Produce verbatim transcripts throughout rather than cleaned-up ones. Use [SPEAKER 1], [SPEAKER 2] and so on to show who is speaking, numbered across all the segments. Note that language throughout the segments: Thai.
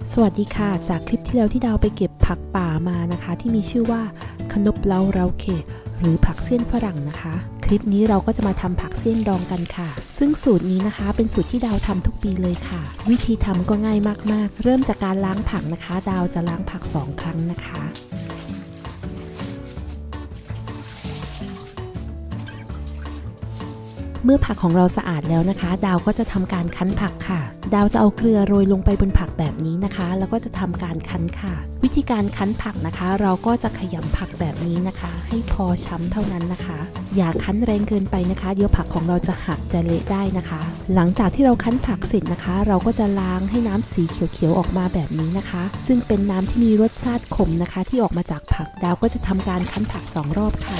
[SPEAKER 1] สวัสดีค่ะจากคลิปที่แล้วที่ดาวไปเก็บผักป่ามานะคะที่มีชื่อว่าขนบเล้าเราเคหรือผักเสี้ยนฝรั่งนะคะคลิปนี้เราก็จะมาทำผักเสี้ยนดองกันค่ะซึ่งสูตรนี้นะคะเป็นสูตรที่ดาวทำทุกปีเลยค่ะวิธีทำก็ง่ายมากๆเริ่มจากการล้างผักนะคะดาวจะล้างผักสองครั้งนะคะเมื่อผักของเราสะอาดแล้วนะคะดาวก็จะทำการคั้นผักค่ะดาวจะเอาเกลือโรยลงไปบนผักแบบนี้นะคะแล้วก็จะทำการคั้นค่ะวิธีการคั้นผักนะคะเราก็จะขยำผักแบบนี้นะคะให้พอช้ำเท่านั้นนะคะอย่าคั้นแรงเกินไปนะคะเดี๋ยวผักของเราจะหักจะเละได้นะคะหลังจากที่เราคั้นผักเสร็จนะคะเราก็จะล้างให้น้ำสีเขียวๆออกมาแบบนี้นะคะซึ่งเป็นน้ำที่มีรสชาติขมนะคะที่ออกมาจากผักดาวก็จะทำการคั้นผักสองรอบค่ะ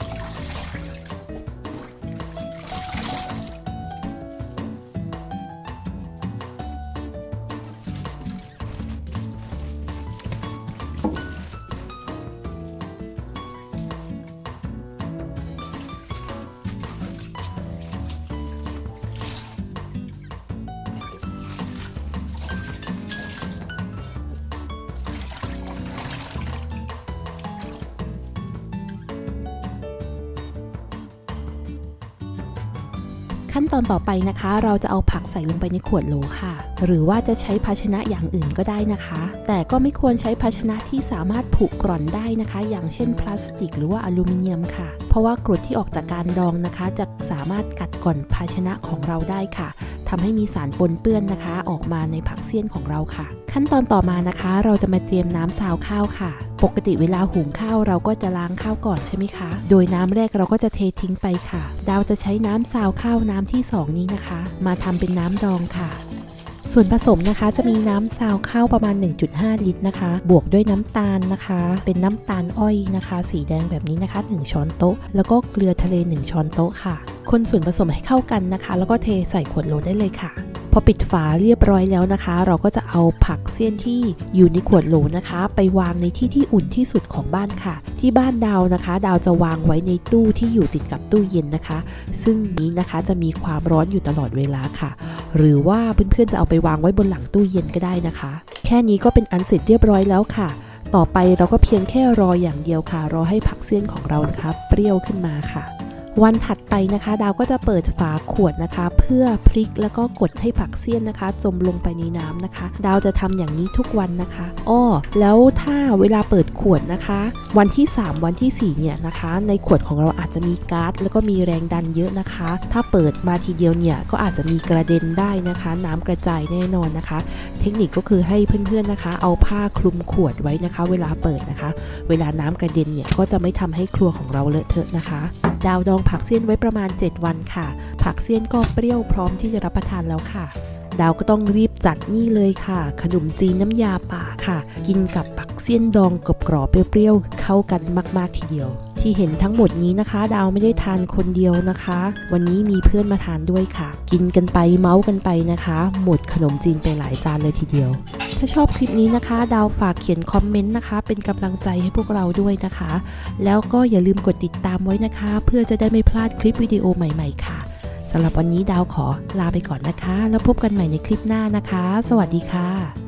[SPEAKER 1] ขั้นตอนต่อไปนะคะเราจะเอาผักใส่ลงไปในขวดโหลค่ะหรือว่าจะใช้ภาชนะอย่างอื่นก็ได้นะคะแต่ก็ไม่ควรใช้ภาชนะที่สามารถผุกร่อนได้นะคะอย่างเช่นพลาสติกหรือว่าอลูมิเนียมค่ะเพราะว่ากรดที่ออกจากการดองนะคะจะสามารถกัดกร่อนภาชนะของเราได้ค่ะทำให้มีสารปนเปื้อนนะคะออกมาในผักเสี้ยนของเราค่ะขั้นตอนต่อมานะคะเราจะมาเตรียมน้ำซาวข้าวค่ะปกติเวลาหุงข้าวเราก็จะล้างข้าวก่อนใช่ไหมคะโดยน้ำแรกเราก็จะเททิ้งไปค่ะดาวจะใช้น้ำซาวข้าวน้ำที่สองนี้นะคะมาทำเป็นน้ำดองค่ะส่วนผสมนะคะจะมีน้ำซาวข้าวประมาณ หนึ่งจุดห้า ลิตรนะคะบวกด้วยน้ำตาลนะคะเป็นน้ำตาลอ้อยนะคะสีแดงแบบนี้นะคะหนึ่งช้อนโต๊ะแล้วก็เกลือทะเลหนึ่งช้อนโต๊ะค่ะคนส่วนผสมให้เข้ากันนะคะแล้วก็เทใส่ขวดโหลได้เลยค่ะพอปิดฝาเรียบร้อยแล้วนะคะเราก็จะเอาผักเสี้ยนที่อยู่ในขวดโหลนะคะไปวางในที่ที่อุ่นที่สุดของบ้านค่ะที่บ้านดาวนะคะดาวจะวางไว้ในตู้ที่อยู่ติดกับตู้เย็นนะคะซึ่งนี้นะคะจะมีความร้อนอยู่ตลอดเวลาค่ะหรือว่าเพื่อนๆจะเอาไปวางไว้บนหลังตู้เย็นก็ได้นะคะแค่นี้ก็เป็นอันเสร็จเรียบร้อยแล้วค่ะต่อไปเราก็เพียงแค่รออย่างเดียวค่ะรอให้ผักเสี้ยนของเรานะคะเปรี้ยวขึ้นมาค่ะวันถัดไปนะคะดาวก็จะเปิดฝาขวดนะคะเพื่อพลิกแล้วก็กดให้ผักเสี้ยนนะคะจมลงไปในน้ำนะคะดาวจะทำอย่างนี้ทุกวันนะคะอ้อแล้วถ้าเวลาเปิดขวดนะคะวันที่สามวันที่สี่เนี่ยนะคะในขวดของเราอาจจะมีก๊าซแล้วก็มีแรงดันเยอะนะคะถ้าเปิดมาทีเดียวเนี่ยก็อาจจะมีกระเด็นได้นะคะน้ำกระจายแน่นอนนะคะเทคนิคก็คือให้เพื่อนๆนะคะเอาผ้าคลุมขวดไว้นะคะเวลาเปิดนะคะเวลาน้ำกระเด็นเนี่ยก็จะไม่ทำให้ครัวของเราเลอะเทอะนะคะดาวดองผักเสี้ยนไว้ประมาณเจ็ดวันค่ะผักเสี้ยนก็เปรี้ยวพร้อมที่จะรับประทานแล้วค่ะดาวก็ต้องรีบจัดนี่เลยค่ะขนมจีนน้ำยาป่าค่ะกินกับผักเสี้ยนดองกรอบๆเปรี้ยวๆเข้ากันมากๆทีเดียวที่เห็นทั้งหมดนี้นะคะดาวไม่ได้ทานคนเดียวนะคะวันนี้มีเพื่อนมาทานด้วยค่ะกินกันไปเมาส์กันไปนะคะหมดขนมจีนไปหลายจานเลยทีเดียวถ้าชอบคลิปนี้นะคะดาวฝากเขียนคอมเมนต์นะคะเป็นกำลังใจให้พวกเราด้วยนะคะแล้วก็อย่าลืมกดติดตามไว้นะคะเพื่อจะได้ไม่พลาดคลิปวิดีโอใหม่ๆค่ะสำหรับวันนี้ดาวขอลาไปก่อนนะคะแล้วพบกันใหม่ในคลิปหน้านะคะสวัสดีค่ะ